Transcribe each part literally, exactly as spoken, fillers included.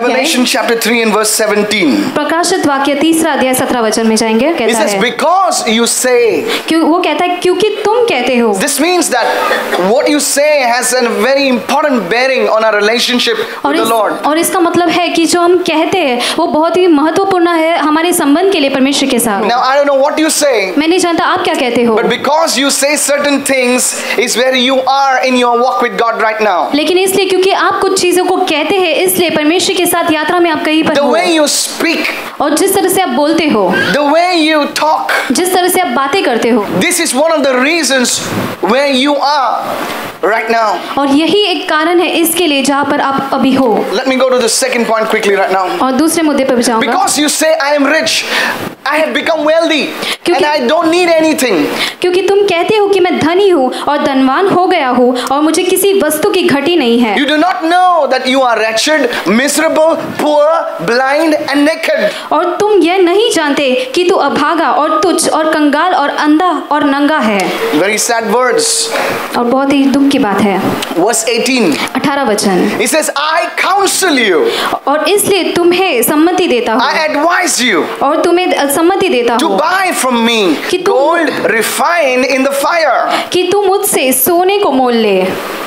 Revelation chapter three and verse seventeen. प्रकाशित वाक्य तीसरा अध्याय सत्रह वचन में जाएंगे. It कहता says, है because you say. क्यों वो कहता है क्योंकि तुम कहते हो. This means that what you say has a very important bearing on our relationship with the Lord. और इसका मतलब है कि जो हम कहते हैं वो बहुत ही महत्वपूर्ण है हमारे संबंध के लिए परमेश्वर के साथ. Now I don't know what you say. मैं नहीं जानता आप क्या कहते हो. But because you say certain things is where you are in your walk with God right now. लेकिन इसलिए क्योंकि आप कुछ चीजों को कहते हैं इसलिए परमेश्वर के साथ यात्रा में आप कहीं पर The हो. way you speak. और जिस तरह से आप बोलते हो. The way you talk. जिस तरह से आप बातें करते हो. This is one of the reasons where you are right now. और यही एक कारण है इसके लिए जहाँ पर आप अभी हो. Let me go to the second point quickly right now. और दूसरे मुद्दे पर जाऊंगा. Because you say I am rich, I have become wealthy, and I don't need anything. क्योंकि तुम कहते हो कि मैं धनी हूँ और धनवान हो गया हूँ और मुझे किसी वस्तु की घटी नहीं है. You do not know that you are wretched, miserable, poor, blind, and naked. और तुम यह नहीं जानते कि तू अभागा और तुच्छ और कंगाल और अंधा और नंगा है. Very sad words. और बहुत ही दुख की बात है. Verse eighteen. अठारह वचन. He says, I counsel you. और इसलिए तुम्हें सम्मति देता हूँ. I advise you. और तुम्हें सम्मति देता हूँ. To buy from me gold refined in the fire. कि तू मुझसे सोने को मोल ले.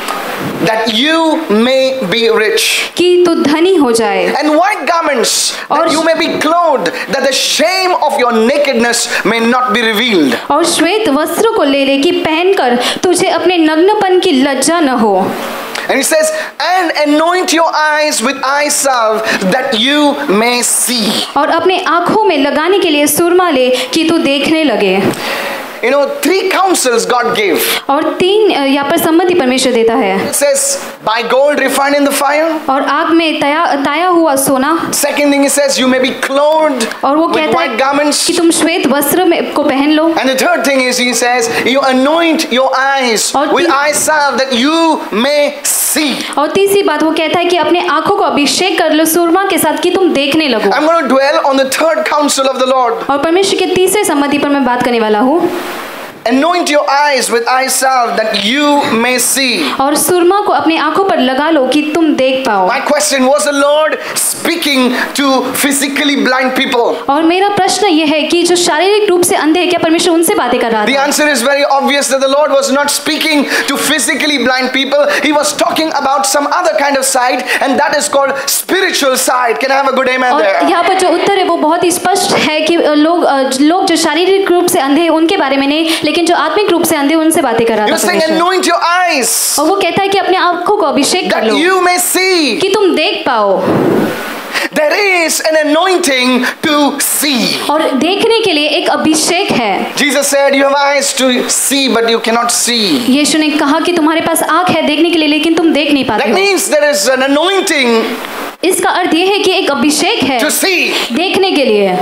That you may be rich. कि तू धनी हो जाए. And white garments that you may be clothed, that the shame of your nakedness may not be revealed. और श्वेत वस्त्र को ले ले कि पहनकर तुझे अपने नग्नपन की लज्जा न हो. And he says, and anoint your eyes with eye salve that you may see. और अपने आँखों में लगाने के लिए सुरमा ले कि तू देखने लगे. You know, three counsels God gave. और तीन यहाँ पर सम्मति परमेश्वर देता है. It says, buy gold refined in the fire. और आग में तया ताया हुआ सोना. Second thing it says, you may be clothed और वो with कहता white है garments. कि तुम श्वेत वस्त्र में को पहन लो. And the third thing is, he says, you anoint your eyes with eye salve that you may see. और तीसरी बात वो कहता है कि अपने आँखों को अभिषेक कर लो सुरमा के साथ कि तुम देखने लगो. I'm going to dwell on the third counsel of the Lord. और परमेश्वर के तीसरे सम्मति पर मैं बात करने वाला हूँ. Anoint your eyes with eye salve that you may see. और सुरमा को अपनी आँखों पर लगा लो कि तुम देख पाओ. My question was the Lord speaking to physically blind people? और मेरा प्रश्न ये है कि जो शारीरिक रूप से अंधे हैं क्या परमेश्वर उनसे बातें कर रहा था? The answer is very obvious that the Lord was not speaking to physically blind people. He was talking about some other kind of side, and that is called spiritual side. Can I have a good amen there? और यहाँ पर जो उत्तर है वो बहुत ही स्पष्ट है कि लोग लोग जो शारीरिक रूप से अंधे हैं उनके बारे में नहीं, लेकिन जो आत्मिक रूप से अंधे उनसे बातें कर रहा था. You're saying anoint your eyes. और वो कहता है कि अपने आँखों को अभिषेक कर लो. That you may see. कि तुम देख पाओ. There is an anointing to see. और देखने के लिए एक अभिषेक है. Jesus said, "You have eyes to see, but you cannot see." यीशु ने कहा कि तुम्हारे पास आँख है देखने के लिए लेकिन तुम देख नहीं पाते. That means there is an anointing. इसका अर्थ ये है कि एक अभिषेक है To see. देखने के लिए.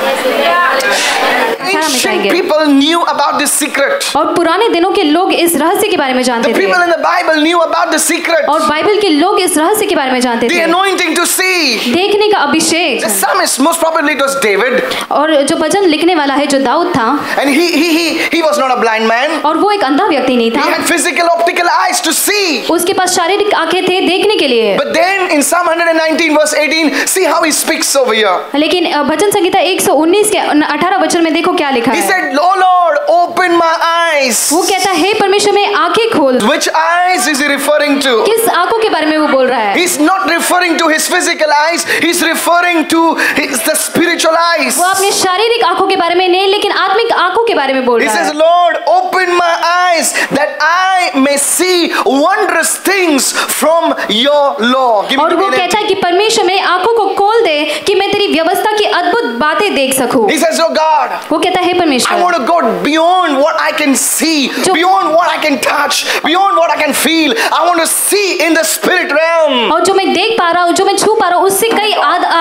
Ancient people knew about this secret. और पुराने दिनों के लोग इस रहस्य के बारे में जानते The थे. people in the Bible knew about the secret. और बाइबल के लोग इस रहस्य के बारे में जानते The थे. anointing to see. देखने का अभिषेक. The psalmist, most probably it was David. और जो भजन लिखने वाला है जो दाऊद था. And he he he he was not a blind man. और वो एक अंधा व्यक्ति नहीं था. He had physical optical eyes to see. उसके पास शारीरिक आंखें थे देखने के लिए. But then in Psalm one nineteen verse eighteen, see how he speaks over here. लेकिन भजन संहिता एक सौ उन्नीस के अठारह वचन में देखो क्या लिखा है. He said, "Oh Lord, open my eyes." वो कहता है, हे परमेश्वर मेरी आंखें खोल. Which eyes is he referring to? किस आंखों के बारे में वो बोल रहा है? He's not referring to his physical eyes. He's referring to his the spiritual eyes. वो अपने शारीरिक आंखों के बारे में नहीं लेकिन आत्मिक आंखों के बारे में बोल He रहा है. says, "Lord, open my eyes that I may see wondrous things from your law." Give me और the वो N L T. कहता है कि परमेश्वर मेरी आंखों को खोल दे कि मैं तेरी व्यवस्था की अद्भुत बातें देख सकूं. He says, "Oh God, वो कहता है, हे I परमेश्वर want to go beyond what I can see, beyond what I can touch, beyond what I can feel. I want to see in the spirit realm." और जो मैं देख पा रहा हूँ जो मैं छू पा रहा हूँ उससे कई आद, आ, आगे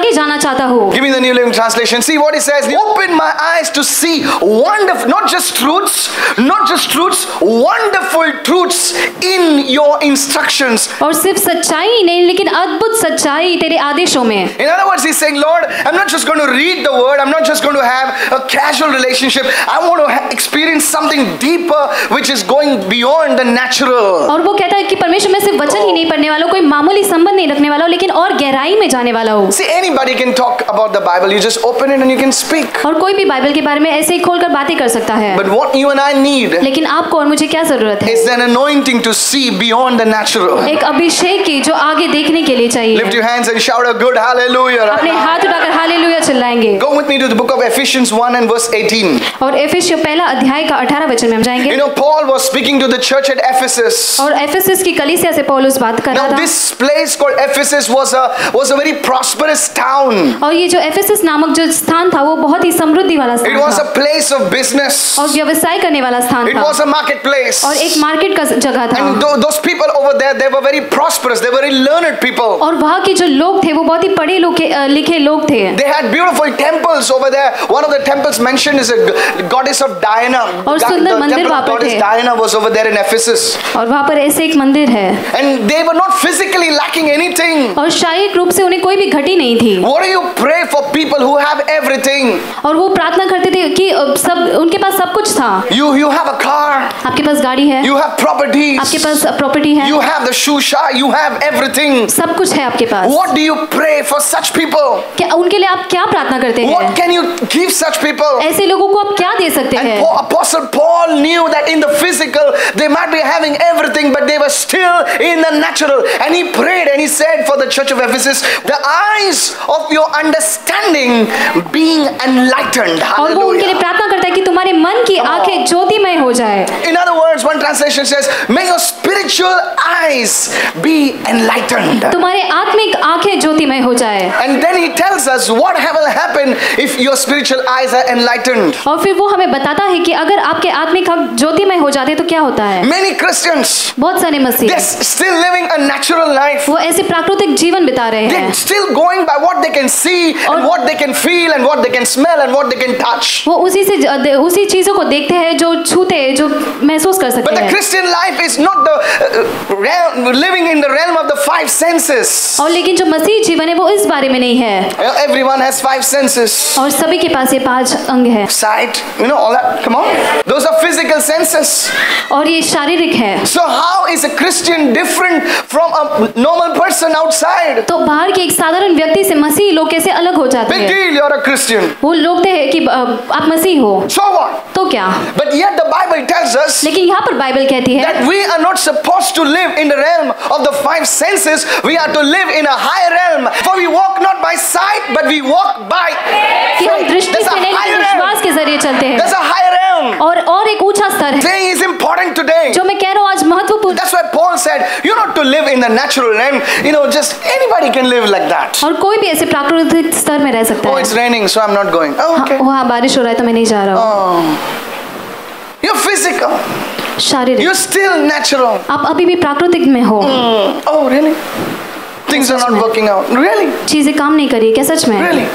आगे जाना चाहता हूँ। Give me the New Living Translation. See what he says. Open my eyes to see wonderful, not just truths, not just truths, wonderful truths in your instructions. और सिर्फ सच्चाई ही नहीं लेकिन अद्भुत सच्चाई तेरे आदेशों में। In other words, he's saying, Lord, I'm not just going to read the word. I'm not just going to have a casual relationship. I want to ha- experience something deeper, which is going beyond the natural. और वो कहता है कि परमेश्वर मैं सिर्फ वचन ही नहीं पढ़ने वाला हूँ, कोई मामूली संबंध नहीं रखने वाला हूँ, लेकिन और गहराई में जाने वाला हूँ। See, anybody can talk about the Bible. You just open it and you can speak. और कोई भी बाइबल के बारे में ऐसे ही खोलकर बातें कर सकता है। But what you and I need लेकिन आपको और मुझे क्या जरूरत है? is an anointing to see beyond the natural. एक अभिषेक की जो आगे देखने के लिए चाहिए। Lift your hands and shout a good hallelujah. Right अपने now. हाथ उठाकर हालेलुया चिल्लाएंगे। Go with me to the book of Ephesians one and verse eighteen. और एफिसियों पहला अध्याय का अठारह वचन में हम जाएंगे। You know, Paul was speaking to the church at Ephesus. और एफिसस की कलीसिया से पौलुस बात कर रहा Now था। this place called Ephesus was a was a very prosperous town. और ये जो एफिसस नामक जो स्थान था वो बहुत ही समृद्धि वाला It स्थान was a था place of business. और व्यवसाय करने वाला स्थान It था was a marketplace. और एक मार्केट का जगह था। And th- those people over there, they were very prosperous. They were very learned people. और वहाँ के जो लोग थे वो बहुत ही पढ़े लिखे लिखे लोग थे। They had beautiful temples over there. One of the temples mentioned is a g- goddess of Diana. और Ga- सुंदर the मंदिर temple वहाँ of पर goddess थे। Diana was over there in Ephesus. और वहाँ पर ऐसे एक मंदिर है And they were not physically lacking anything. और शारीरिक रूप से उन्हें कोई भी घटी नहीं थी। What do you pray for people who have everything? और वो प्रार्थना करते थे कि अ, सब उनके पास सब कुछ था। You you have a car. आपके पास गाड़ी है, You have properties. आपके पास प्रॉपर्टी है, You have the shusha. You have everything. सब कुछ है आपके पास। What do you pray for such people? क्या उनके लिए आप क्या प्रार्थना करते हैं? What can you give such people? ऐसे लोगों को आप क्या दे सकते And हैं? Paul, Apostle Paul knew that in the physical they might be having everything, but they were still in the natural. And he prayed and he said for the church of Ephesus, the eyes of your understanding being enlightened. और वो उनके लिए Hallelujah. प्रार्थना करता है कि तुम्हारे मन की आंखें ज्योतिमय हो जाए। In other words, one translation says, may your spiritual eyes be enlightened. तुम्हारे आत्मिक आंखें ज्योतिमय हो जाए। And then he tells us what will happen if your spiritual eyes are enlightened. और फिर वो हमें बताता है कि अगर आपके आत्मिक आंख ज्योतिमय हो जाते हैं तो क्या होता है? Many Christians, बहुत सारे मसीह they're still living a natural life. वो ऐसे प्राकृतिक जीवन बिता रहे हैं। They're still going by what they can see and what they can feel and what they can smell and what they can touch. वो उसी से उसी चीजों को देखते हैं जो छूते हैं, जो महसूस कर But सकते the हैं। Christian life is not the uh, realm, living in the realm of the five senses. और लेकिन जो मसीह जीवन है वो इस बारे में नहीं है। You know, everyone has five senses. और सभी के पास ये पांच अंग है Sight, you know, all that. Come on. Those are physical senses. और ये शारीरिक है। So how is a Christian different from a normal person outside? तो बाहर के एक साधारण व्यक्ति से मसीह लोग कैसे अलग हो जाते Big हैं? deal, you're a Christian. वो लोग थे कि अ, आप मसीह हो So what? तो क्या? But yet the Bible tells us लेकिन यहाँ पर बाइबल कहती है that we are not supposed to live in the realm of the five senses. We are to live in a higher realm. For we walk not by sight, but we walk by कि हम faith. दृष्टि There's से a नहीं higher लेकिन realm. विश्वास के जरिए चलते हैं। There's a higher realm. और और एक ऊंचा स्तर है Saying is important today. जो मैं कह रहा हूँ आज महत्वपूर्ण। That's why Paul said, you're not to live in the natural realm. You know, just anybody can live like that. और कोई भी ऐसे प्राकृतिक स्तर में रह सकता Oh, है। it's raining, so I'm not going. Oh, okay. हाँ, वहाँ बारिश हो रहा है तो मैं नहीं जा रहा हूँ। Oh. You're physical. शारीरिक, You're still natural. आप अभी भी प्राकृतिक में हो। Mm. Oh, really? Things are not working out. Really? चीजें काम नहीं करी क्या सच में? Really?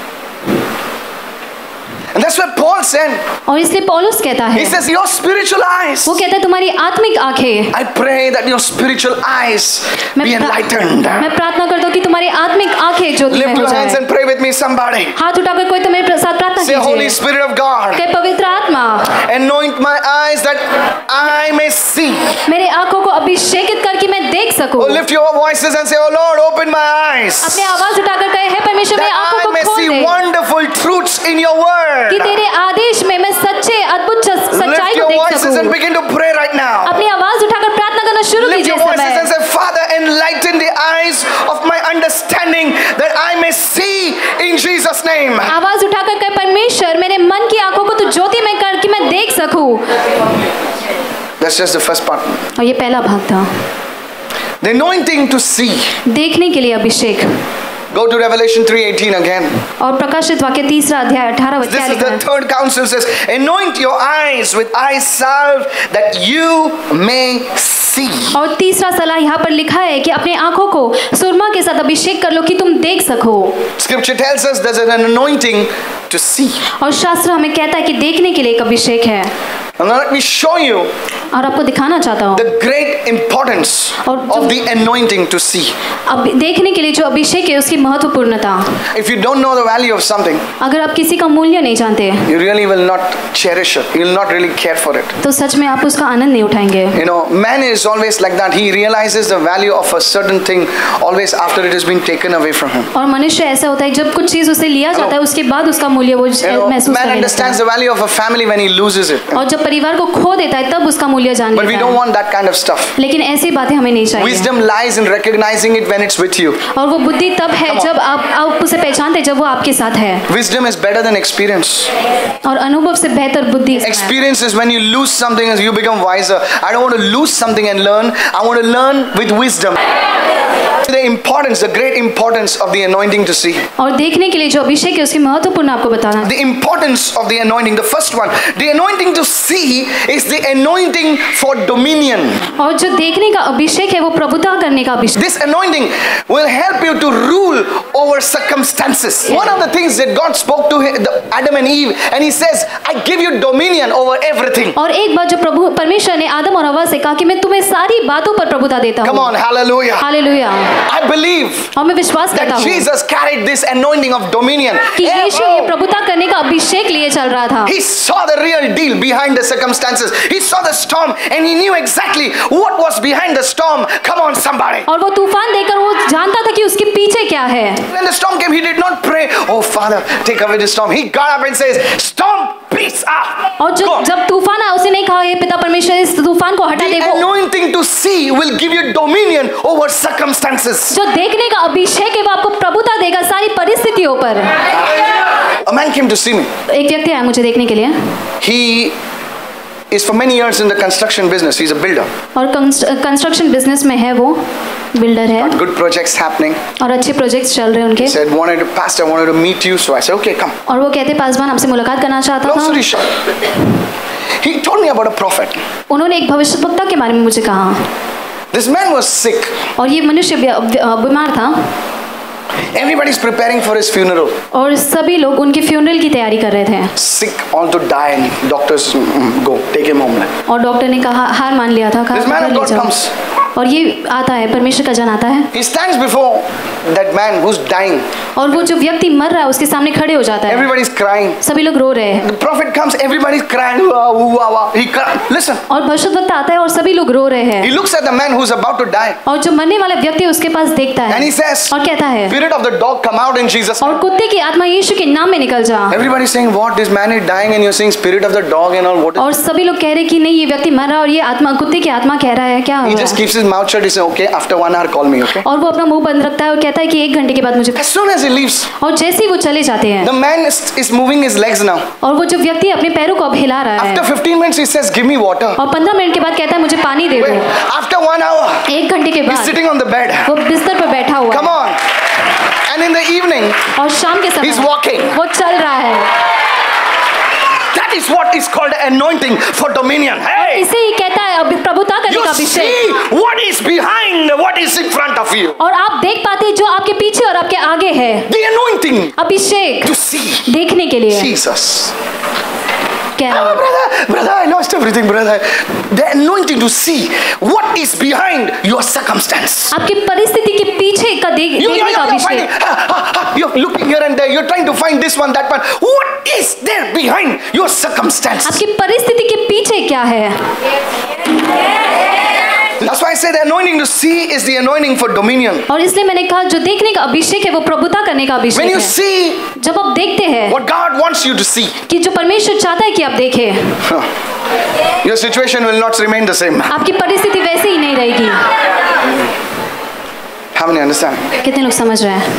And that's what Paul said. और इसलिए पौलुस कहता He है, says, your spiritual eyes. वो कहता है तुम्हारी आत्मिक आंखें। I pray that your spiritual eyes मैं be प्रा- enlightened. मैं प्रार्थना करता हूँ कि तुम्हारी आत्मिक आंखें ज्योतिमय Lift हो your hands जाए। and pray with me, somebody. हाथ उठाकर कोई तो मेरे साथ प्रार्थना Say, Holy कीजिए। Spirit of God, कहे पवित्र आत्मा anoint my eyes that I may see. मेरे आंखों को अभिषेकित करके मैं देख सकूं। Oh, lift your voices and say, oh Lord, open my eyes. अपने आवाज उठाकर कहे हे परमेश्वर मेरी That आंखों I को may खोल see they wonderful truths in your word. कि तेरे आदेश में मैं सच्चे अद्भुत च- Lift सच्चाई को your देख voices and सकूं। begin to pray right now. अपनी आवाज उठाकर प्रार्थना करना शुरू Lift कीजिए your इस voices and समय। say, Father, enlighten the eyes of my understanding that I may see in Jesus' name. आवाज उठाकर कहे परमेश्वर मेरे मन की आंखों को तू ज्योति में कर कि मैं देख सकूं। That's just the first part. और ये पहला भाग था, The anointing to see. देखने के लिए अभिषेक। Go to Revelation three eighteen again. और प्रकाशित वाक्य तीसरा अध्याय अठारह वचन This is लिखा the है, third counsel, says, anoint your eyes with eye salve that you may see. see. और तीसरा सलाह यहाँ पर लिखा है कि अपने आंखों को सुरमा के साथ अभिषेक कर लो कि तुम देख सको. Scripture tells us there's an anointing to see. और शास्त्र हमें कहता है कि देखने के लिए एक अभिषेक है. And let me show you और आपको दिखाना चाहता हूँ the great importance of the anointing to see. अब देखने के लिए जो अभिषेक है उसकी महत्वपूर्णता. If you don't know the value of something, अगर आप किसी का मूल्य नहीं जानते, you really will not cherish it. You will not really care for it. तो सच में आप उसका आनंद नहीं उठाएंगे. You know, man is always like that. He realizes the value of a certain thing always after it has been taken away from him. और मनुष्य ऐसा होता है जब कुछ चीज उसे लिया जाता है उसके बाद उसका मूल्य वो You know, महसूस man करने लगता understands the value of a family when he loses it. और जब परिवार को खो देता है तब उसका मूल्य जान But we लेता don't है. want that kind of stuff. लेकिन ऐसी बातें हमें नहीं चाहिए. Wisdom lies in recognizing it when it's with you. और वो बुद्धि तब है जब आप आप उसे पहचानते जब वो आपके साथ है. Wisdom is better than experience. और अनुभव से बेहतर बुद्धि इसमें है. Experience is when you lose something and you become wiser. I don't want to lose something and learn. I want to learn with wisdom. The importance, the great importance of the anointing to see. और देखने के लिए जो अभिषेक है उसकी महत्वपूर्ण आपको बताना. The importance of the anointing. The first one, the anointing to see is the anointing for dominion. और जो देखने का अभिषेक है वो प्रभुता करने का अभिषेक. This anointing will help you to rule over circumstances. One of the things that God spoke to Adam and Eve, and He says, "I give you dominion over everything." और एक बार जो प्रभु परमेश्वर ने आदम और हवा से कहा कि मैं तुम्हें सारी बातों पर प्रभुता देता हूँ. Come on, hallelujah. Hallelujah. I believe और मैं विश्वास करता that हूँ Jesus carried this anointing of dominion. कि यीशु ये प्रभुता करने का अभिषेक लिए चल रहा था. He saw the real deal behind the circumstances. He saw the storm and he knew exactly what was behind the storm. Come on, somebody. और वो तूफान देखकर वो जानता था कि उसके पीछे क्या है. When the storm came, he did not pray, "Oh Father, take away the storm." He got up and says, "Storm, peace up." और जब जब तूफान आया उसने नहीं कहा हे पिता परमेश्वर इस तूफान को हटा दे. The वो anointing to see will give you dominion over circumstances. जो देखने का अभिषेक है वो आपको प्रभुता देगा सारी परिस्थितियों पर. A man came to see me. एक व्यक्ति आया मुझे देखने के लिए. He is for many years in the construction business. He's a builder. और कंस्ट्रक्शन बिजनेस में है वो. बिल्डर है. Got good projects happening. और अच्छे प्रोजेक्ट्स चल रहे हैं उनके. He said, "Wanted to, Pastor, I wanted to meet you." So I said, "Okay, come." और वो कहते पासवान आपसे मुलाकात करना चाहता Long था. story short, he told me about a prophet. उन्होंने एक भविष्यवक्ता के बारे में मुझे कहा. This man was sick. और ये मनुष्य बीमार था. Everybody's preparing for his funeral. और सभी लोग उनके फ्यूनरल की तैयारी कर रहे थे. Sick, on to die, and doctors mm, go take him home. और डॉक्टर ने कहा हार मान लिया था. This man of God comes. और ये आता है परमेश्वर का जन आता है. He stands before that man who's dying. और वो जो व्यक्ति मर रहा है उसके सामने खड़े हो जाता है. Everybody's crying. सभी लोग रो रहे हैं. The prophet comes. Everybody's crying. Wah, wah, wah. He cry. Listen. और भविष्यवक्ता आता है और सभी लोग रो रहे हैं. He looks at the man who's about to die. और जो मरने वाला व्यक्ति उसके पास देखता है. And he says, और कहता है. "Spirit of the dog, come out in Jesus' name." और कुत्ते की आत्मा यीशु के नाम में निकल जा. Everybody's saying, "What? This man is dying, and you're saying spirit of the dog and all. What?" और सभी लोग कह रहे कि नहीं ये व्यक्ति मर रहा है और ये आत्मा कुत्ते की आत्मा कह रहा है क्या हो He रहा just है. keeps his mouth shut. He says, "Okay, after one hour, call me." Okay. और वो अपना मुंह बंद रखता है और कहता है कि एक घंटे के बाद मुझे. As soon as he leaves, और जैसे ही वो चले जाते हैं. the man is, is moving his legs now. और वो जो व्यक्ति अपने पैरों को अब हिला रहा है. After fifteen minutes, he says, "Give me water." और पंद्रह मिनट के बाद कहता है मुझे पानी दे दो. Wait, after one hour, एक घंटे के he's बाद sitting on the bed. वो बिस्तर पर बैठा हुआ Come है. on. And in the evening, और शाम के he's समय walking. वो चल रहा है. That is what is called anointing for dominion. Hey, इसे ही कहता है अभी प्रभुता करने you का see Abhishek. what is behind, what is in front of you. और आप देख पाते हैं जो आपके पीछे और आपके आगे है. The anointing Abhishek to see देखने के लिए. Jesus. कह रहा Oh, हूं. brother, brother, I lost everything, brother. The anointing to see what is behind your circumstance. आपकी परिस्थिति के पीछे का देख You, you, देखने you, का you're, finding, Abhishek. ah, ah, ah, you're looking here and there. You're trying to find this one, that one. What is there behind your circumstance? आपकी परिस्थिति के पीछे क्या है. That's why I say the anointing to see is the anointing for dominion. और इसलिए मैंने कहा जो देखने का अभिषेक है वो प्रभुता करने का When अभिषेक you है. see जब आप देखते हैं what God wants you to see, कि जो परमेश्वर चाहता है कि आप देखें, your situation will not remain the same. आपकी परिस्थिति वैसे ही नहीं रहेगी. How many understand? कितने लोग समझ रहे हैं.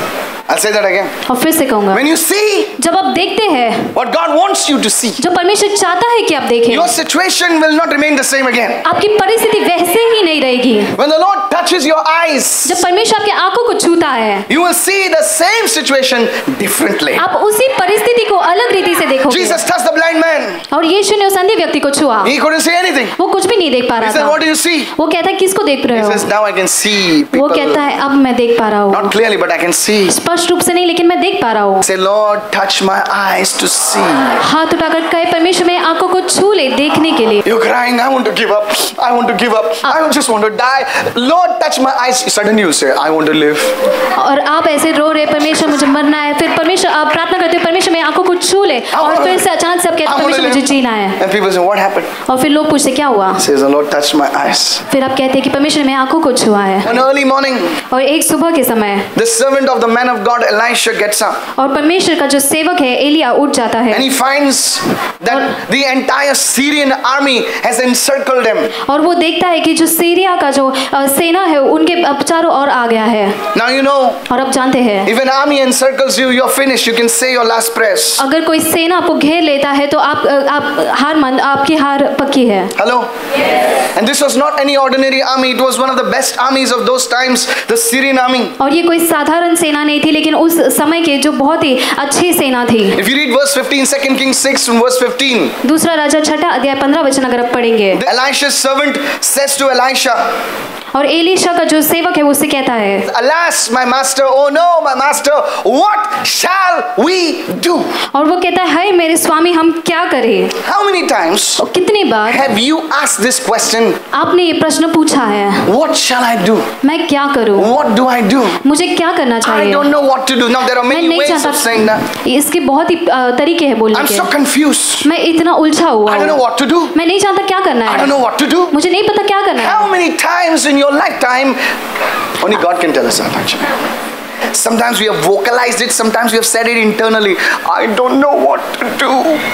I'll say that again. और फिर से कहूंगा, When you see जब आप देखते हैं what God wants you to see, जो परमेश्वर चाहता है कि आप देखें, your situation will not remain the same again. आपकी परिस्थिति वैसे ही नहीं रहेगी। When the Lord touches your eyes, जब परमेश्वर आपके आंखों को छूता है, you will see the same situation differently. आप उसी परिस्थिति को अलग रीति से देखोगे। Jesus touched the blind man. और यीशु ने उस अंधे व्यक्ति को छुआ, He couldn't see anything. वो कुछ भी नहीं देख पा He रहा said, था। what do you see? वो कहता है किसको देख रहे He हो? says, now I can see वो people. कहता है अब मैं देख पा रहा हूँ, Not clearly, but I can see. स्पष्ट रूप से नहीं लेकिन मैं देख पा रहा हूँ। Say, Lord, touch my eyes to see. हाथ उठाकर कहे परमेश्वर मेरी आंखों को छू ले देखने के लिए। You're crying, I want to give up. I want to give up. I just want to die. Lord, touch my eyes. Suddenly you say, I want to live. और आप ऐसे रो रहे परमेश्वर मुझे मरना है, फिर परमेश्वर आप प्रार्थना करते हो परमेश्वर मेरी आंखों को छू ले, और फिर से अचानक से आप कहते हो परमेश्वर मुझे जीना है। And people say, what happened? और फिर लोग पूछते क्या हुआ? Says, the Lord touched my eyes. फिर आप कहते हैं कि परमेश्वर ने मेरी आंखों को छुआ है। One early morning, और एक सुबह के समय the servant of the man of God, Elisha, gets up. और परमेश्वर का जो सेवक है एलिया उठ जाता है, And he finds that the entire Syrian army has encircled him. और वो देखता है कि जो सीरिया का जो अ, सेना है उनके अ, चारों ओर आ गया है। Now you know, और अब जानते हैं if an army encircles you, you're finished. You can say your last prayers. अगर कोई सेना आपको घेर लेता है तो आप अ, आप हार मान आपकी हार पक्की है। Hello? Yes. And this was not any ordinary army. It was one of the best armies of those times, the Syrian army. और ये कोई साधारण सेना नहीं थी, लेकिन उस समय के जो बहुत ही अच्छी सेना थी। If you read verse fifteen, Second Kings six and verse fifteen. दूसरा राजा छठा अध्याय पंद्रह वचन अगर आप पढ़ेंगे, Elisha's servant says to Elisha, और एलीशा का जो सेवक है वो उससे कहता है, Alas, my master, oh no, my master, what shall we do? और वो कहता है हाय मेरे स्वामी हम क्या करें? How many times और कितनी बार have you asked this question? आपने ये प्रश्न पूछा है, What shall I do? मैं क्या करूं? What do I do? मुझे क्या करना I चाहिए? don't know what to do. Now there are मैं many नहीं ways of saying that. जानता, इसके बहुत ही अ, तरीके हैं बोलने I'm के। so confused. मैं इतना उलझा हुआ I don't know हूँ, what to do. मैं नहीं जानता क्या करना I don't है, know what to do. मुझे नहीं पता क्या करना How है। many times in your lifetime, only God can tell us that actually. Sometimes we have vocalized it, sometimes we have said it internally. I don't know what to do.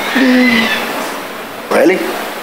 Really?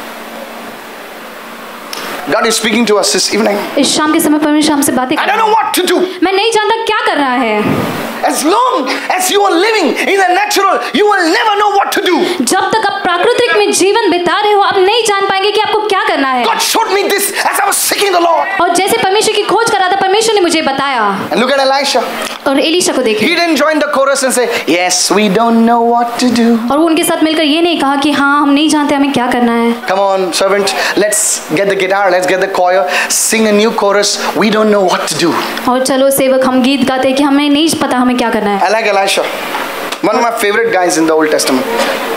God is speaking to us this evening. इस शाम के समय परमेश्वर हमसे बातें I कर don't रहा know what to do. है। मैं नहीं जानता क्या करना है। As long as you are living in the natural, you will never know what to do. जब तक आप प्राकृतिक में जीवन बिता रहे हो आप नहीं जान पाएंगे कि आपको क्या करना है। God showed me this as I was seeking the Lord. और जैसे परमेश्वर की खोज कर रहा था परमेश्वर ने मुझे बताया। And look at Elisha. और एलीशा को देखिए, He didn't join the chorus and say, yes, we don't know what to do. और वो उनके साथ मिलकर ये नहीं कहा कि हाँ हम नहीं जानते हमें क्या करना है। Come on, servant, let's get the guitar, let's get the choir, sing a new chorus. We don't know what to do. और चलो सेवक हम गीत गाते हैं कि हमें नहीं पता हमें क्या करना है। I like Elisha, one of my favorite guys in the Old Testament.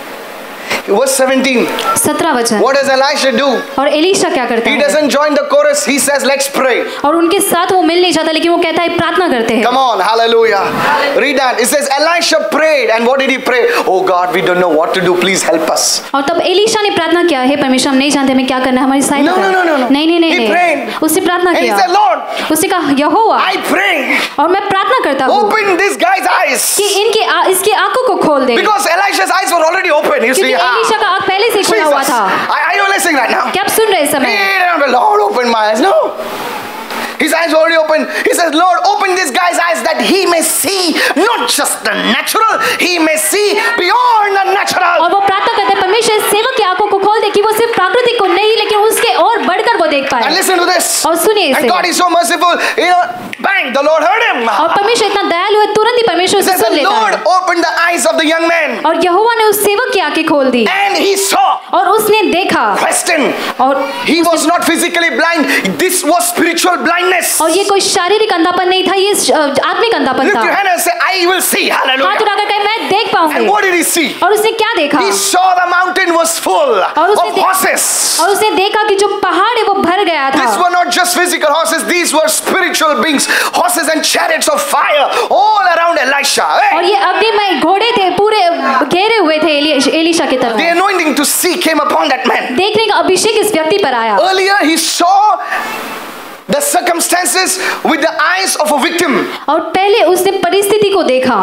Verse seventeen. सत्रह वचन। What does Elisha do? और एलीशा क्या करता He है? doesn't join the chorus. He says, let's pray. और उनके साथ वो मिल नहीं जाता लेकिन वो कहता है प्रार्थना करते हैं। Come on, hallelujah. Read that. It says Elisha prayed, and what did he pray? Oh God, we don't know what to do. Please help us. और तब एलीशा ने प्रार्थना किया, हे परमेश्वर हम नहीं जानते हमें क्या करना है, हमारी सहायता No, no, करें। no, no, no. नहीं नहीं नहीं He नहीं। prayed. उसने प्रार्थना And he किया। said, Lord, उसने कहा यहोवा, I pray. और मैं प्रार्थना करता हूँ Open this guy's eyes. कि इनकी आ, इसकी आंखों को खोल दे। Because Elisha's eyes were already open. You क्योंकि see, ah, एलीशा का आंख पहले से ही खुला हुआ Jesus. था। I, I don't listen right now. क्या आप सुन रहे हैं इस समय? The Lord opened my eyes. No. His eyes were already open. He says, Lord, open this guy's eyes that he may see not just the natural, he may see beyond the natural. और वो प्रार्थना करते हैं परमेश्वर इस सेवक की आंखों को खोल दे कि वो सिर्फ प्राकृतिक को नहीं लेकिन उसके और बढ़कर वो देख And पाए। listen to this. और सुनिए And इसे। God is so merciful. You know, bang, the Lord heard him. और परमेश्वर इतना दयालु है, तुरंत ही परमेश्वर It उसे says, सुन the लेता Lord है। opened the eyes of the young man. और यहोवा ने उस सेवक की आंखें खोल दी And he saw. और उसने देखा। Question. और He was not physically blind. This was spiritual blindness. और ये कोई शारीरिक अंधापन नहीं था, ये आत्मिक अंधापन Lift था। your hand and say, I will see. हाथ Hallelujah. उठाकर कहे मैं देख पाऊंगी। And what did he see? और उसने क्या देखा? He saw the mountain was full और उसने of दे- horses. और उसने देखा कि जो पहाड़ है वो भर गया था। These were not just physical horses, these were spiritual beings, horses and chariots of fire all around Elisha. Hey! और ये अग्निमय घोड़े थे, पूरे घेरे हुए थे एली- एलीशा की The तरफ। anointing to see came upon that man. देखने का अभिषेक इस व्यक्ति पर आया। Earlier he saw the circumstances with the eyes of a victim. और पहले उसने परिस्थिति को देखा।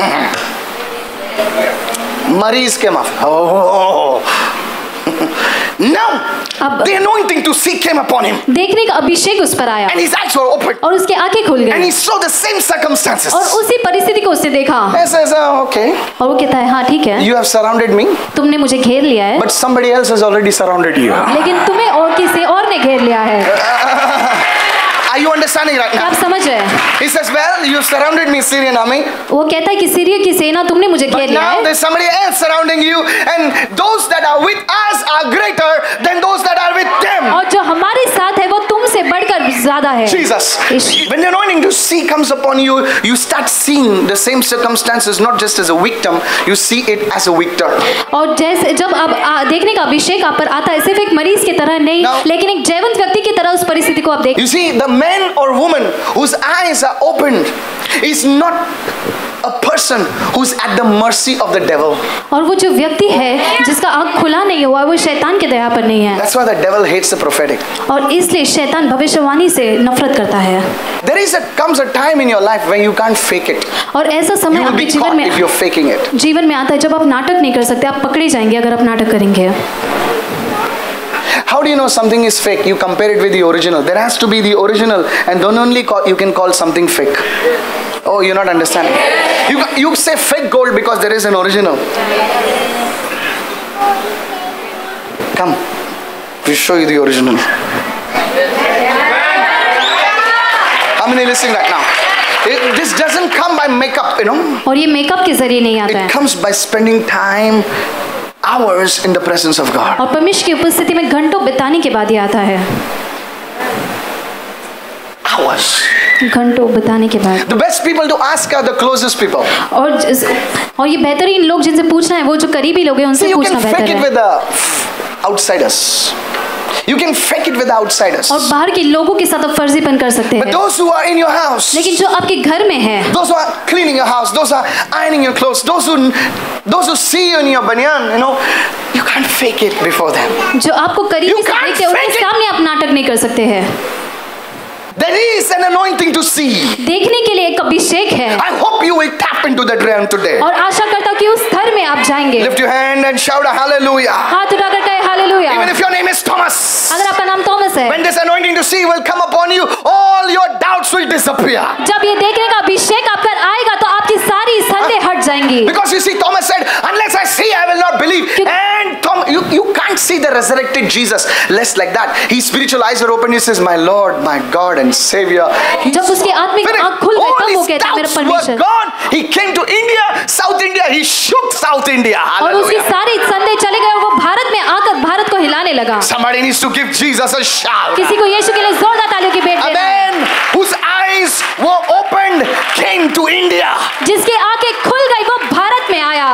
मरीज के माफ. Oh. Now, अब the anointing to see came upon him. देखने का अभिषेक उस पर आया And his eyes were opened. और उसकी आंखें खुल And गई he saw the same circumstances. और उसी परिस्थिति को उसने देखा He says, oh, okay, और वो कहता है हाँ ठीक है, you have surrounded me, तुमने मुझे घेर लिया है, but somebody else has already surrounded you. लेकिन तुम्हें और किसी और ने घेर लिया है। Are you understanding right क्या now? आप समझ रहे हैं? He says, well, you surrounded me, Syrian army. वो कहता है कि सीरिया की सेना तुमने मुझे घेर But लिया now है, there's somebody else surrounding you, and those that are with us are greater than those that are with them. और जो हमारे साथ है वो तुमसे बढ़कर ज्यादा है। Jesus. When the anointing to see comes upon you, you start seeing the same circumstances not just as a victim, you see it as a victor. और जैसे जब आप आ, देखने का अभिषेक आप पर आता है, सिर्फ एक मरीज की तरह नहीं, Now, लेकिन एक जीवंत व्यक्ति की तरह उस परिस्थिति को आप देख। You see, the man or woman whose eyes are opened is not a person who's at the mercy of the devil. और वो जो व्यक्ति है जिसका आँख खुला नहीं हुआ वो शैतान के दया पर नहीं है। That's why the devil hates the prophetic. और इसलिए शैतान भविष्यवाणी से नफरत करता है। There is a comes a time in your life when you can't fake it. और ऐसा You समय will आपके be जीवन caught में if you're faking it. जीवन में आता है जब आप नाटक नहीं कर सकते, आप पकड़े जाएंगे अगर आप नाटक करेंगे। How do you know something is fake? You compare it with the original. There has to be the original, and then only call, you can call something fake. Oh, you're not understanding. You, you say fake gold because there is an original. Come, we'll show you the original. How many listening right now? It, this doesn't come by makeup, you know. और ये makeup के जरिए नहीं आता It है, comes by spending time, hours in the presence of God. और परमेश्वर की उपस्थिति में घंटों बिताने के बाद ये आता है। Hours. घंटों बिताने के बाद। The best people to ask are the closest people. और जिस- और ये बेहतरीन लोग जिनसे पूछना है वो जो करीबी लोग हैं See, उनसे you पूछना can fake बेहतर it है। with the outsiders. You can fake it with the outsiders. और बाहर के लोगों के साथ आप फर्जीपन कर सकते But हैं, those who are in your house, लेकिन जो आपके घर में है, those who are cleaning your house, those who are ironing your clothes, those who those who see you in your banyan, you know, you can't fake it before them. जो आपको करीबी You से can't देखते हैं fake उनके it. सामने आप नाटक नहीं कर सकते हैं। There is an anointing to see. देखने के लिए एक अभिषेक है, I hope you will tap into that realm today. और आशा करता हूँ कि उस स्तर में आप जाएंगे। Lift your hand and shout a hallelujah. हाथ उठाकर कहे hallelujah. Even if your name is Thomas, अगर आपका नाम थॉमस है, when this anointing to see will come upon you, all your doubts will disappear. जब ये देखने का अभिषेक आप पर आएगा तो आपकी सारी संदेह हट जाएंगी। Because you see, Thomas said, unless I see, I will not believe. And Tom, you, you can't see the resurrected Jesus less like that. His spiritual eyes are open. He says, my Lord, my God and Savior. जब उसकी आत्मिक Finished. आँख खुल गई All तब वो his कहता है मेरा doubts were परमेश्वर। gone. He came to India, South India. He shook South India. और उसकी Hallelujah. सारी संदेह चले गए और वो भारत में आकर भारत को हिलाने लगा। Somebody needs to give Jesus a shout. किसी को यीशु के लिए जोरदार तालियों की भेंट A देना है। man whose eyes were opened came to India. जिसकी आंखें खुल गई वो भारत में आया।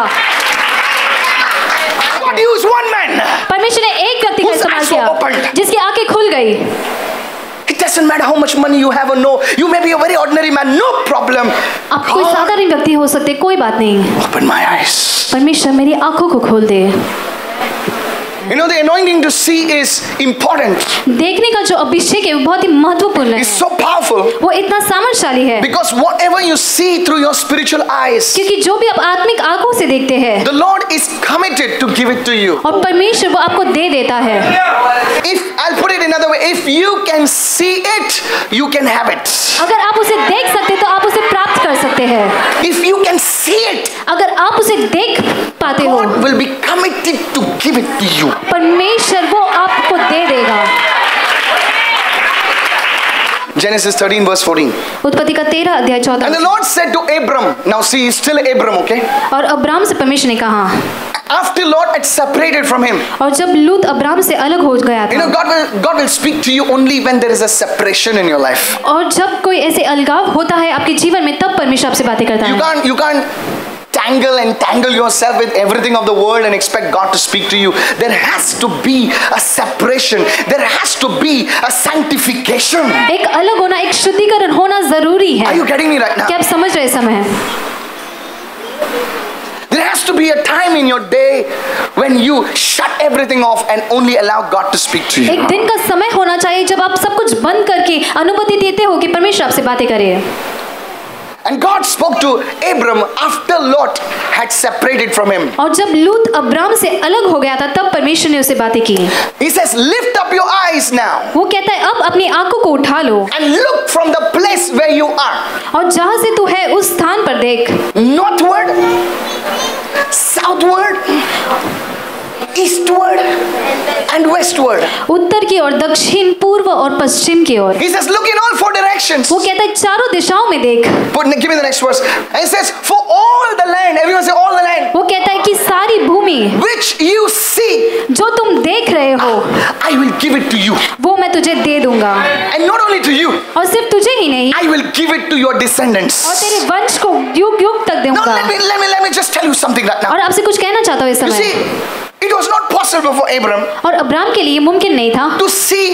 God used one man. परमेश्वर ने एक व्यक्ति को Whose इस्तेमाल eyes were किया opened. जिसकी आंखें खुल गई। It doesn't matter how much money you have or no. You may be a very ordinary man. No problem. आप कोई God, साधारण व्यक्ति हो सकते, कोई बात नहीं। open my eyes. परमेश्वर मेरी आंखों को खोल दे। You know, the anointing to see is important. देखने का जो अभिषेक है वो बहुत ही महत्वपूर्ण है, It's so powerful वो इतना सामर्थ्यशाली है because whatever you see through your spiritual eyes, क्योंकि जो भी आप आत्मिक आंखों से देखते हैं the Lord is committed to give it to you. और परमेश्वर वो आपको दे देता है। If I'll put it another way, if you can see it, you can have it. अगर आप उसे देख सकते तो आप उसे प्राप्त कर सकते हैं। If you can see it, अगर आप उसे देख पाते हो God will be committed to give it to you. परमेश्वर वो आपको दे देगा। Genesis thirteen verse fourteen. उत्पत्ति का तेरह अध्याय And the चौदह। Lord said to Abram, now see, he's still Abram, okay? और अब्राम से परमेश्वर ने कहा, After Lord had separated from him, और जब लूत अब्राम से अलग हो गया you know, था, God will God will speak to you only when there is a separation in your life. और जब कोई ऐसे अलगाव होता है आपके जीवन में तब परमेश्वर आपसे बातें करता You है। can't you can't tangle and tangle yourself with everything of the world and expect God to speak to you. There has to be a separation. There has to be a sanctification. एक अलग होना, एक शुद्धिकरण होना जरूरी है। Are you getting me right now? क्या आप समझ रहे समय? There has to be a time in your day when you shut everything off and only allow God to speak to you. एक दिन का समय होना चाहिए जब आप सब कुछ बंद करके अनुमति देते हो कि परमेश्वर आपसे बातें करे। And God spoke to Abram after Lot had separated from him. और जब लूत अब्राम से अलग हो गया था तब परमेश्वर ने उससे बातें की. He says, lift up your eyes now. वो कहता है अब अपनी आंखों को उठा लो. And look from the place where you are. और जहाँ से तू है उस स्थान पर देख. Northward, southward, eastward and westward. उत्तर की ओर, दक्षिण, पूर्व और पश्चिम की ओर. He says, look in all four directions. वो कहता है चारों दिशाओं में देख. Put, give me the next verse. And he says, for all the land, everyone say all the land. वो कहता है कि सारी भूमि which you see, जो तुम देख रहे हो, I will give it to you. वो मैं तुझे दे दूंगा. And not only to you, और सिर्फ तुझे ही नहीं, I will give it to your descendants. और तेरे वंश को युग युग तक Now दूंगा. let me let me let me just tell you something right now. और आपसे कुछ कहना चाहता हूँ इस You समय. see, it was not possible for Abram और अब्राम के लिए मुमकिन नहीं था to see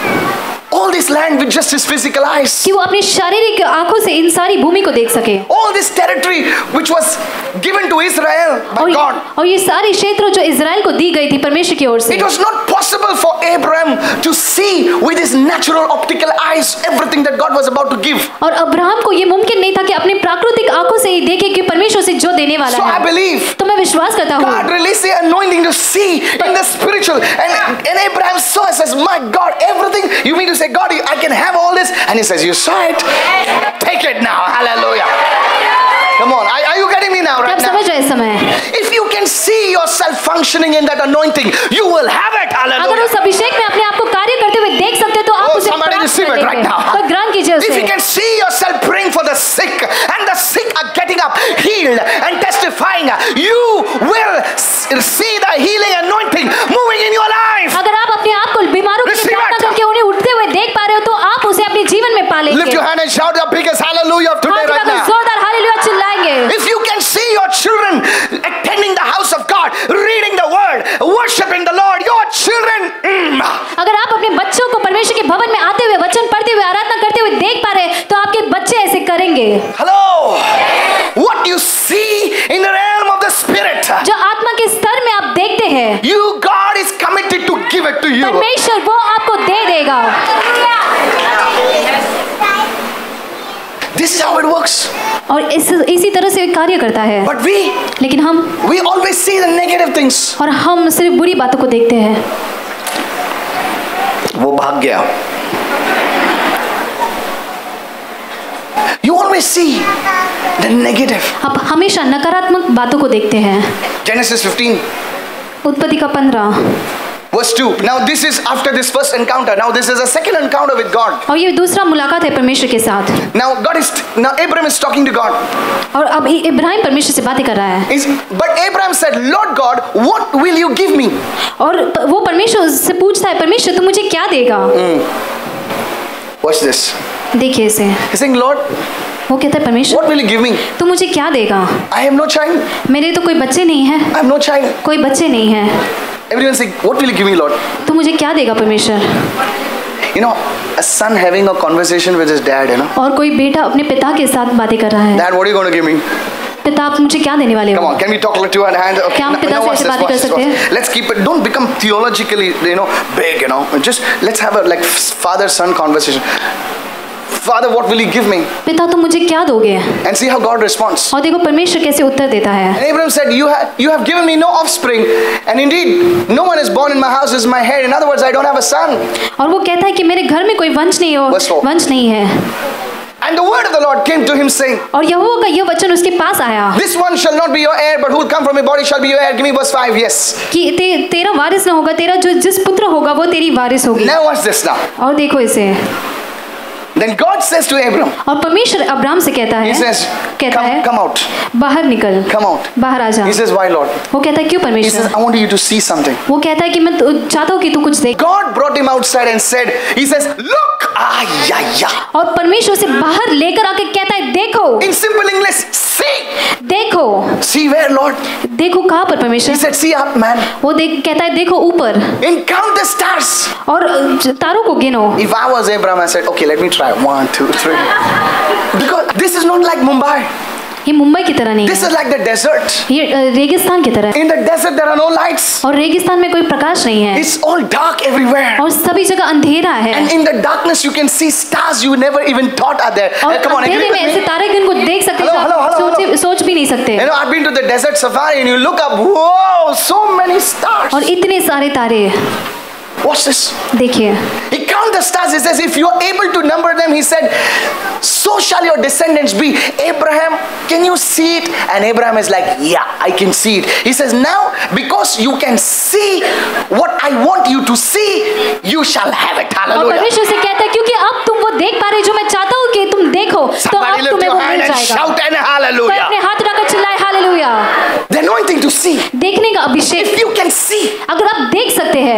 all this land with just his physical eyes. कि वो अपनी शारीरिक आंखों से इन सारी भूमि को देख सके. All this territory which was given to Israel by और, God. और ये सारी क्षेत्र जो इजराइल को दी गई थी परमेश्वर की ओर से. It was not possible for Abram to see with his natural optical eyes everything that God was about to give. और अब्राहम को ये मुमकिन नहीं था कि अपने प्राकृतिक आंखों से ही देखे कि परमेश्वर से जो देने वाला So है. I believe तो मैं विश्वास करता हूँ God released the anointing to see in the spiritual, and, and Abraham saw and says, my God, everything. You mean to say, God, I can have all this? And he says, you saw it? Take it now. Hallelujah. Come on. Are, are you getting me now? Right आप now? समझ रहे इस समय. If you can see yourself functioning in that anointing, you will have it. अगर Hallelujah. उस अभिषेक में अपने आप को कार्य करते हुए देख सकते तो आप Oh, उसे somebody प्राप्त receive कर it right लेंगे. now. तो ग्रहण कीजिए If you उसे. can see yourself praying for the sick, and the sick are getting up, healed, and testifying, you will see the healing anointing moving in your life. अगर आप अपने आप को बीमारों के लिए Receive प्रार्थना it. करके उन्हें उठते हुए देख पा रहे हो तो आप उसे अपने जीवन में पालेंगे. Lift your hand and shout the biggest hallelujah of today हाथ right उठाकर now. जोरदार हालेलुया चिल्लाएंगे. If you can see your children attending the house of God, reading the word, worshiping the Lord, your children, mm, अगर आप अपने बच्चों को परमेश्वर के भवन में आते हुए वचन पढ़ते हुए आराधना करते हुए देख पा रहे हैं तो आपके बच्चे ऐसे करेंगे. hello, what you see in the realm of the spirit, जो आत्मा के स्तर में आप देखते हैं you, God is committed to give it to you. परमेश्वर वो आपको दे देगा. This is how it works. और इस इसी तरह से कार्य करता है. But we, लेकिन हम we always see the negative things. और हम सिर्फ बुरी बातों को देखते हैं. वो भाग गया. You always see the negative. आप हमेशा नकारात्मक बातों को देखते हैं. Genesis fifteen, उत्पत्ति का पंद्रह verse two. Now this is after this first encounter. Now this is a second encounter with God. और ये दूसरा मुलाकात है परमेश्वर के साथ. Now God is now Abraham is talking to God. और अब इब्राहिम परमेश्वर से बातें कर रहा है. Is but Abraham said, Lord God, what will you give me? और वो परमेश्वर से पूछता है परमेश्वर तुम मुझे क्या देगा. Watch this. देखिए इसे. He's saying, Lord, वो कहता है परमेश्वर what will you give me? तुम मुझे क्या देगा. I have no child. मेरे तो कोई बच्चे नहीं है. I have no child. कोई बच्चे नहीं है. Everyone saying, what will you give me, Lord? तो मुझे क्या देगा परमेश्वर. You know, a son having a conversation with his dad, you know. और कोई बेटा अपने पिता के साथ बातें कर रहा है. Dad, what are you going to give me? पिता आप मुझे क्या देने वाले हो. Come on, can we talk to one hand? Okay, क्या हम पिता से watch ऐसे this, बातें watch कर this, सकते watch हैं? this. Let's keep it. Don't become theologically, you know, big, you know. Just let's have a like father-son conversation. Father, what will you give me? पिता तुम मुझे क्या दोगे. And see how God responds. और देखो परमेश्वर कैसे उत्तर देता है. And Abraham said, you have you have given me no offspring, and indeed no one is born in my house is my head. In other words, I don't have a son. और वो कहता है कि मेरे घर में कोई वंश नहीं हो. Verse four. वंश नहीं है. And the word of the Lord came to him saying, और यहोवा का यह वचन उसके पास आया this one shall not be your heir, but who will come from your body shall be your heir. Give me verse five. Yes. कि ते, तेरा वारिस ना होगा, तेरा जो जिस पुत्र होगा वो तेरी वारिस होगी. Now watch this now. और देखो इसे. Then God says to Abram, और परमेश्वर अब्राम से कहता है He says, कहता come, है come out. बाहर निकल. Come out. बाहर आ जा. He says, why, Lord? वो कहता है क्यों He परमेश्वर. says, I want you to see something. वो कहता है कि मैं तो चाहता हूँ कि तू कुछ देख. God brought him outside and said, He says, look, ah, yeah, yeah. और परमेश्वर से बाहर लेकर आके कहता है देखो. In simple English, see. देखो. See where, Lord? देखो कहाँ पर He परमेश्वर. said, see up, man. वो देख कहता है देखो ऊपर. And count the stars. और तारों को गिनो. If I was Abraham, I said, okay, let me try. One, two, three. Because this is not like Mumbai. ये मुंबई की तरह नहीं This है। is like the desert. ये अ, रेगिस्तान की तरह है। In the desert there are no lights. और रेगिस्तान में कोई प्रकाश नहीं है It's all dark everywhere. और सभी जगह अंधेरा है। And in the darkness you can see stars you never even thought are there. और Hey, come on, agree अंधेरे में with ऐसे me? तारे जिनको देख सकते हैं Hello, जो hello, आप hello, सोच सोच भी नहीं सकते। You know, I've been to the desert safari and you look up, whoa, so many stars. और इतने सारे तारे। Watch this. देखिए, He counted the stars. He says, if you are able to number them, he said, so shall your descendants be. Abraham, can you see it? And Abraham is like, yeah, I can see it. He says, now, because you can see what I want you to see, you shall have it. और Hallelujah. परमेश्वर से कहता है क्योंकि अब तुम वो देख पा रहे हो जो मैं चाहता हूँ कि तुम देखो, तो Somebody अब lift तुम्हें your वो hand मिल and जाएगा। shout and तो hallelujah. अपने हाथ उठाकर चिल्लाए hallelujah. The anointing to see. देखने का अभिषेक। If you can see, अगर आप देख सकते हैं,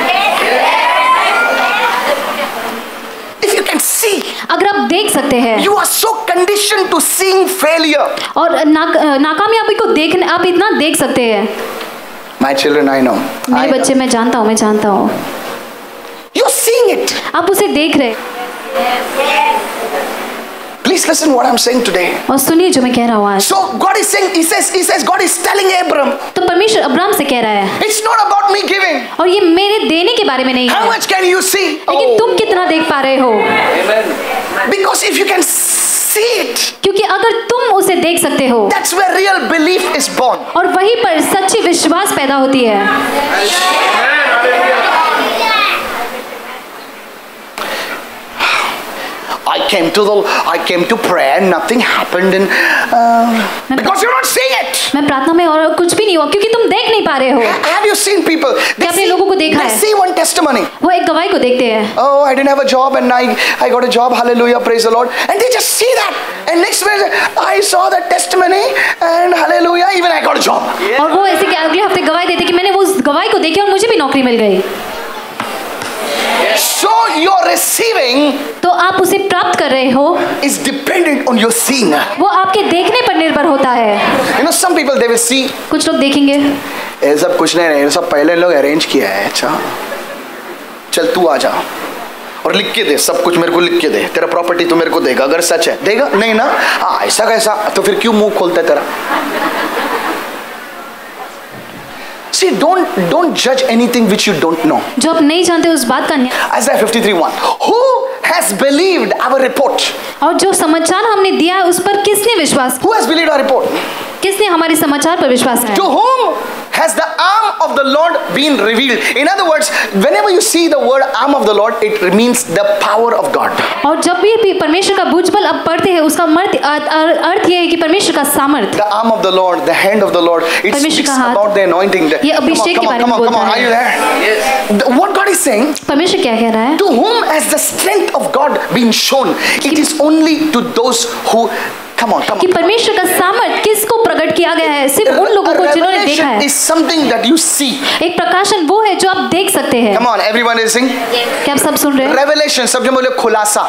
if you can see, अगर आप देख सकते हैं you are so conditioned to seeing failure. और ना, नाकामयाबी को देखने आप इतना देख सकते हैं। My children, I know. I मेरे know. बच्चे मैं जानता हूँ मैं जानता हूँ You're seeing it. आप उसे देख रहे हैं। Please listen what I'm saying today. और सुनिए जो मैं कह रहा हूँ आज। So God is saying, He says, He says, God is telling Abram, तो परमेश्वर अब्राहम से कह रहा है it's not about me giving. और ये मेरे देने के बारे में नहीं How है, much can you see? लेकिन तुम कितना देख पा रहे हो। Because if you can see it, क्योंकि अगर तुम उसे देख सकते हो that's where real belief is born. और वहीं पर सच्ची विश्वास पैदा होती है। I came to the, I came to prayer, nothing happened, and uh, because you're not seeing it. मैं प्रार्थना में और कुछ भी नहीं हुआ क्योंकि तुम देख नहीं पा रहे हो। Have you seen people? They क्या आपने see, लोगों को देखा they है? see one testimony. वो एक गवाही को देखते हैं। Oh, I didn't have a job and I, I got a job. Hallelujah, praise the Lord. And they just see that. And next minute, I saw that testimony and hallelujah, even I got a job. और वो ऐसे कि अगले हफ्ते गवाही देते कि मैंने वो उस गवाही को देखी और मुझे भी नौकरी मिल गई। So your receiving तो आप उसे प्राप्त कर रहे हो, is dependent on your seeing. वो आपके देखने पर निर्भर होता है। You know, some people they will see. कुछ लोग देखेंगे ये सब कुछ नहीं है, ये सब पहले लोग अरेंज किया है। अच्छा, चल तू आ जा और लिख के दे, सब कुछ मेरे को लिख के दे, तेरा प्रॉपर्टी तू मेरे को देगा। अगर सच है देगा, नहीं ना, हाँ ऐसा कैसा, तो फिर क्यों मुंह खोलता है तेरा? See, don't don't judge anything which you don't know. जो आप नहीं जानते उस बात का न्याय। Isaiah fifty-three one. Who has believed our report? और जो समाचार हमने दिया है उस पर किसने विश्वास, Who has believed our report? किसने हमारे समाचार पर विश्वास To किया? whom has the arm of the Lord been revealed? In other words, whenever you see the word arm of the Lord, it means the power of God. और जब भी परमेश्वर का भुजबल आप पढ़ते हैं उसका मर्थ अर्थ ये है कि परमेश्वर का सामर्थ। The arm of the Lord, the hand of the Lord, it परमेश्वर speaks का हाथ, about the anointing. The- ये अभिषेक के Come on, बारे come में on, come on, बोलता are you है। there? Yes. The- What God is saying, परमेश्वर क्या कह रहा है? to whom has the strength of God been shown? It is only to those who, come on, come कि on. परमेश्वर का सामर्थ किसको प्रकट किया गया है? सिर्फ उन लोगों को जिन्होंने देखा Revelation है। is something that you see. एक प्रकाशन वो है जो आप देख सकते हैं। Come on, everyone is saying. क्या आप सब सुन रहे हैं? Revelation, सब जन बोले खुलासा,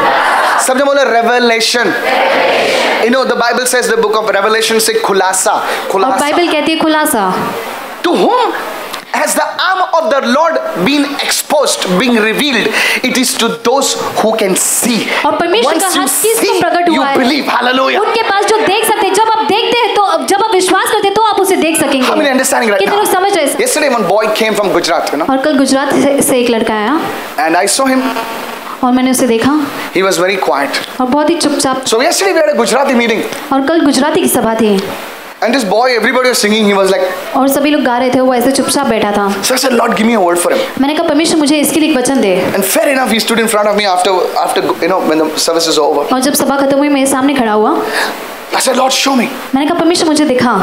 सब जन बोले revelation. You know, the Bible says, the book of Revelation say खुलासा, और खुलासा. बाइबल कहती है खुलासा। To whom has the arm of the Lord been exposed, being revealed? It is to those who can see. और परमेश्वर का Once you हाथ किसको see, प्रकट you हुआ है? believe. Hallelujah. उनके पास जो देख सकते हैं, जब आप देखते हैं तो जब आप विश्वास करते हैं तो आप उसे देख सकेंगे। How many understanding right कितने now? लोग समझ रहे हैं? Yesterday one boy came from Gujarat, you know, और कल गुजरात से, से एक लड़का आया and I saw him. और मैंने उसे देखा He was very quiet. और बहुत ही चुपचाप। So yesterday we had a Gujarati meeting, और कल गुजराती की सभा थी and this boy, everybody was singing. He was like, और सभी लोग गा रहे थे, वो ऐसे चुपचाप बैठा था। so I said, Lord, give me a word for him. मैंने कहा परमेश्वर मुझे इसके लिए एक वचन दे। And fair enough, he stood in front of me after, after you know, when the service is over. और जब सभा खत्म हुई मेरे सामने खड़ा हुआ। I said, Lord, show me. मैंने कहा परमेश्वर मुझे दिखा।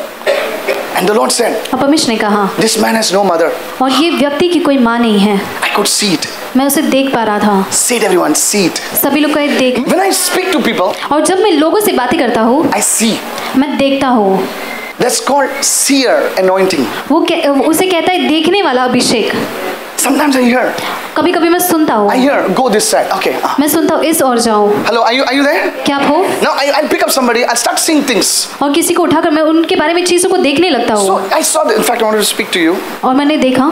And the Lord said, और परमेश्वर ने कहा this man has no mother. और ये व्यक्ति की कोई माँ नहीं है। I could see it. मैं उसे देख पा रहा था। See it, everyone, see it. सभी लोग कहे देख। When I speak to people, और जब मैं लोगों से बातें करता हूँ I see. मैं देखता हूँ। That's called seer anointing. वो कह, उसे कहता है देखने वाला अभिषेक। Sometimes I hear, कभी कभी मैं सुनता हूँ। I hear, go this side. Okay. ah. मैं सुनता हूँ इस और जाओ। Hello, are you are you there? क्या आप हो? Now I I'll pick up somebody. I'll start seeing things. और किसी को उठाकर मैं उनके बारे में चीजों को देखने लगता हूँ। So I saw that. In fact, I wanted to speak to you. और मैंने देखा।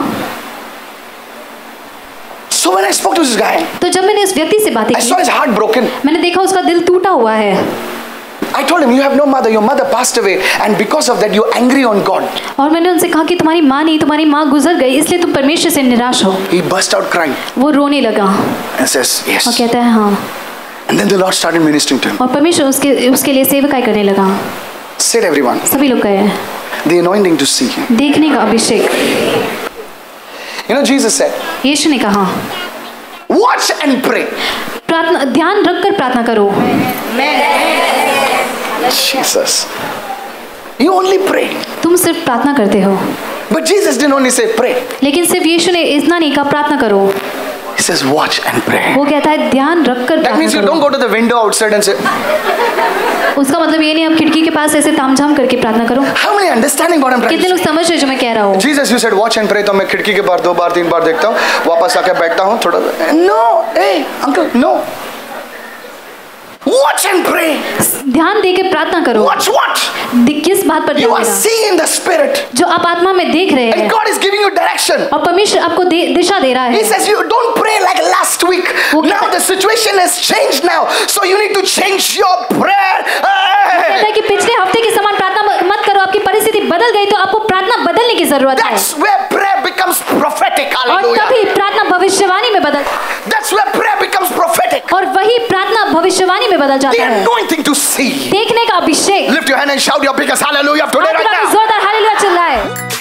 So when I spoke to this guy, तो जब मैंने इस व्यक्ति से बातें I की saw his heart broken. मैंने देखा उसका दिल टूटा हुआ है। I told him, you have no mother, your mother passed away, and because of that you're angry on God. और मैंने उनसे कहा कि तुम्हारी माँ नहीं, तुम्हारी माँ गुजर गई, इसलिए तुम परमेश्वर से निराश हो. He burst out crying. वो रोने लगा. And says, yes. और कहता है हाँ. And then the Lord started ministering to him. और परमेश्वर उसके उसके लिए सेवकाई करने लगा. Said everyone. सभी लोग गए. The anointing to see him. देखने का अभिषेक. You know, Jesus said, यीशु ने कहा, watch and pray. प्रार्थना, ध्यान रखकर प्रार्थना करो. Jesus, you only pray. तुम सिर्फ प्रार्थना करते हो. But Jesus didn't only say pray. लेकिन सिर्फ यीशु ने इतना नहीं कहा प्रार्थना करो. He says watch and pray. वो कहता है ध्यान रखकर That means you don't go to the window outside and say. उसका मतलब ये नहीं आप खिड़की के पास ऐसे तामझाम करके प्रार्थना करो. How many understanding what I'm trying to say? कितने लोग समझ रहे जो मैं कह रहा हूँ? Jesus, you said watch and pray. तो मैं खिड़की के बाहर दो बार तीन बार देखता हूँ, वापस आकर बैठता हूँ थोड़ा. No, hey uncle, no. Watch and pray. ध्यान देके प्रार्थना करो. Watch what? किस बात पर ध्यान You are देना? seeing in the spirit. जो आप आत्मा में देख रहे हैं. And God is giving you direction. और परमेश्वर आपको दिशा दे रहा है. He says you don't pray like last week. Now the situation has changed now, so you need to change your prayer. कहता है कि पिछले हफ्ते के समान प्रार्थना मत करो. आपकी परिस्थिति बदल गई तो आपको प्रार्थना बदलने की जरूरत है. That's where prayer becomes prophetic. और Hallelujah. तभी प्रार्थना भविष्यवाणी में बदल. That's where prayer becomes prophetic. और वही प्रार्थना भविष्यवाणी में बदल जाता The है. anointing to see. देखने का अभिषेक. Lift your hand and shout your biggest hallelujah today right now. जोरदार हालेलुया चिल्लाए.